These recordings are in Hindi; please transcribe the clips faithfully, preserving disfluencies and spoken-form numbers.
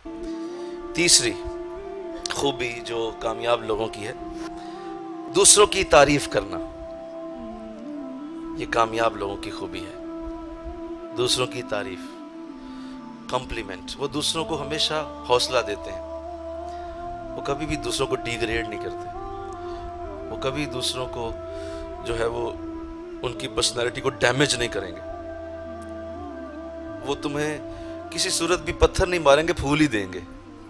तीसरी खूबी जो कामयाब लोगों की है, दूसरों की तारीफ करना। ये कामयाब लोगों की खूबी है, दूसरों की तारीफ, कॉम्प्लीमेंट। वो दूसरों को हमेशा हौसला देते हैं, वो कभी भी दूसरों को डिग्रेड नहीं करते, वो कभी दूसरों को जो है वो उनकी पर्सनैलिटी को डैमेज नहीं करेंगे। वो तुम्हें किसी सूरत भी पत्थर नहीं मारेंगे, फूल ही देंगे।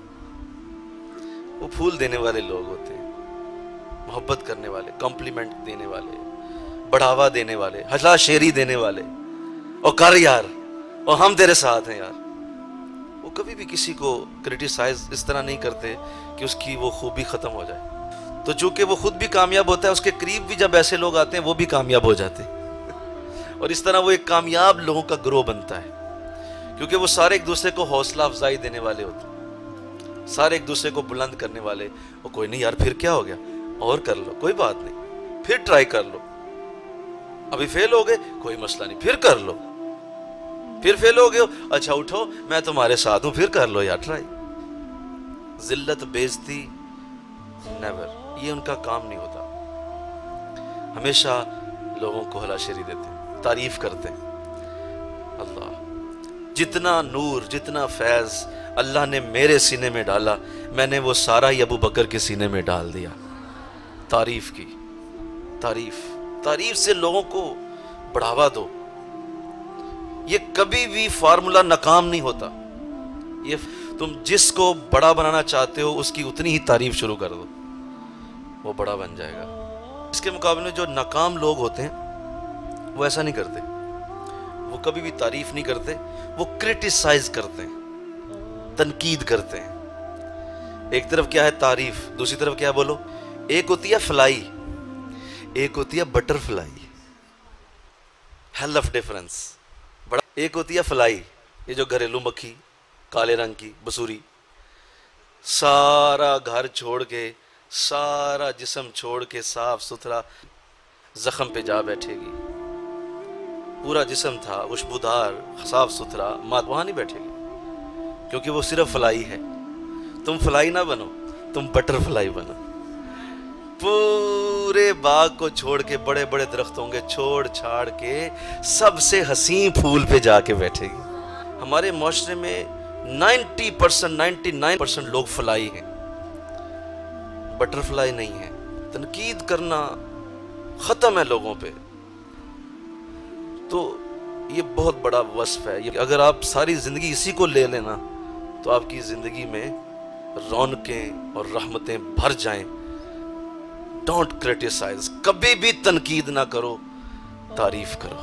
वो फूल देने वाले लोग होते हैं, मोहब्बत करने वाले, कॉम्प्लीमेंट देने वाले, बढ़ावा देने वाले, हला शेरी देने वाले, और कर यार, और हम तेरे साथ हैं यार। वो कभी भी किसी को क्रिटिसाइज इस तरह नहीं करते कि उसकी वो खूबी खत्म हो जाए। तो चूंकि वो खुद भी कामयाब होता है, उसके करीब भी जब ऐसे लोग आते हैं वो भी कामयाब हो जाते हैं। और इस तरह वो एक कामयाब लोगों का ग्रोह बनता है, क्योंकि वो सारे एक दूसरे को हौसला अफजाई देने वाले होते हैं, सारे एक दूसरे को बुलंद करने वाले। वो कोई नहीं यार, फिर क्या हो गया, और कर लो, कोई बात नहीं, फिर ट्राई कर लो, अभी फेल हो गए कोई मसला नहीं, फिर कर लो, फिर फेल हो गए, अच्छा उठो, मैं तुम्हारे साथ हूं, फिर कर लो यार ट्राई। जिल्लत बेइज्जती नेवर, ये उनका काम नहीं होता। हमेशा लोगों को हलाशेरी देते हैं, तारीफ करते हैं। अल्लाह, जितना नूर, जितना फैज अल्लाह ने मेरे सीने में डाला, मैंने वो सारा ही अबू बकर के सीने में डाल दिया। तारीफ की, तारीफ, तारीफ से लोगों को बढ़ावा दो। ये कभी भी फार्मूला नाकाम नहीं होता। ये तुम जिसको बड़ा बनाना चाहते हो उसकी उतनी ही तारीफ शुरू कर दो, वो बड़ा बन जाएगा। इसके मुकाबले में जो नाकाम लोग होते हैं वो ऐसा नहीं करते, वो कभी भी तारीफ नहीं करते, वो क्रिटिसाइज करते हैं, तनकीद करते हैं। एक तरफ क्या है तारीफ, दूसरी तरफ क्या है बोलो। एक होती है फ्लाई, एक होती है बटरफ्लाई, हेल ऑफ डिफरेंस। बड़ा एक होती है फ्लाई, ये जो घरेलू मक्खी, काले रंग की बसूरी, सारा घर छोड़ के, सारा जिस्म छोड़ के साफ सुथरा जख्म पे जा बैठेगी। पूरा जिस्म था खुशबूदार साफ सुथरा, मात वहां नहीं बैठेगी, क्योंकि वो सिर्फ फ्लाई है। तुम फ्लाई ना बनो, तुम बटरफ्लाई बनो। पूरे बाग को छोड़ के, बड़े बड़े दरख्त होंगे, छोड़ छाड़ के सबसे हसीन फूल पे जाके बैठेगी। हमारे माशरे में नब्बे परसेंट, निन्यानवे परसेंट लोग फ्लाई हैं, बटरफ्लाई नहीं है। तनकीद करना खत्म है लोगों पे। तो ये बहुत बड़ा वस्फ है। ये अगर आप सारी जिंदगी इसी को ले लेना तो आपकी जिंदगी में रौनकें और रहमतें भर जाएं। डोंट क्रिटिसाइज, कभी भी तनकीद ना करो, तारीफ करो।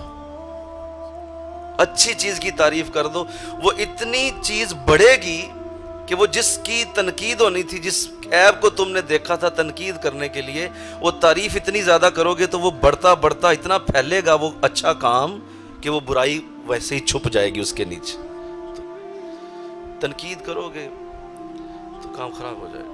अच्छी चीज की तारीफ कर दो, वो इतनी चीज बढ़ेगी कि वो जिसकी तनकीद होनी थी, जिस ऐब को तुमने देखा था तनकीद करने के लिए, वो तारीफ इतनी ज्यादा करोगे तो वो बढ़ता बढ़ता इतना फैलेगा वो अच्छा काम कि वो बुराई वैसे ही छुप जाएगी उसके नीचे। तो तनकीद करोगे तो काम खराब हो जाएगा।